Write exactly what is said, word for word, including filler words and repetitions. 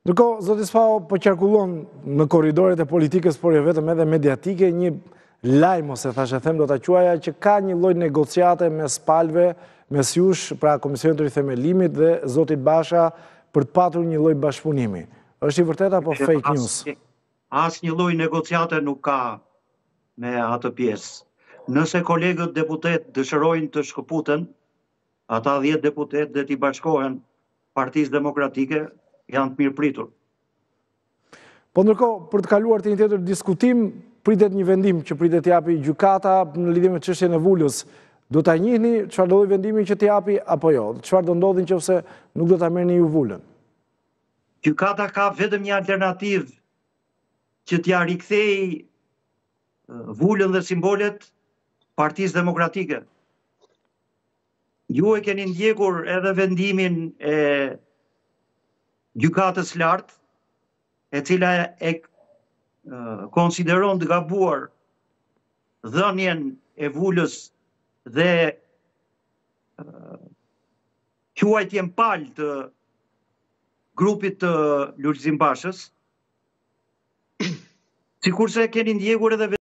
Ndërkohë, zoti Sfao, po qarkullon në korridoret e politikës, por jo vetëm edhe mediatike, një lajm ose thashë them do ta quaja që ka një lloj negociate mes palëve, mes jush, pra Komisionit të Rithemelimit dhe zotit Basha për të patur një lloj bashkëpunimi. Është i vërtetë apo fake news? As një lloj negociate nuk ka me atë pjesë. Nëse kolegët deputet dëshirojnë të shkëputen, ata dhjetë deputet dhe t'i bashkohen Partisë Demokratike, janë të mirë pritur. Po ndërkohë, për të kaluar të një tjetër diskutim, pritet një vendim që pritet t'japi gjykata në lidhje me çështjen e Vulës. Do ta njihni çfarë do lloj vendimi që t'japi apo jo? Çfarë do ndodhi nëse nuk do ta merrni ju Vulën? Gjykata ka vetëm një alternativë që t'ja rikthej Vulën dhe simbolet Partisë Demokratike. Ju e keni ndjekur edhe vendimin e gjykatës lartë, e cila e konsideron të gabuar dhënien e Vulës dhe quajtjen palë të grupit të Lulzim Bashës, sikurse keni ndjekur edhe